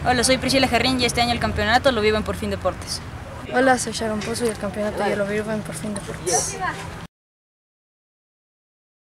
Hola, soy Priscila Jarrín y este año el campeonato lo vivo en Por Fin Deportes. Hola, soy Sharon Pozo y el campeonato yo lo vivo en Por Fin Deportes.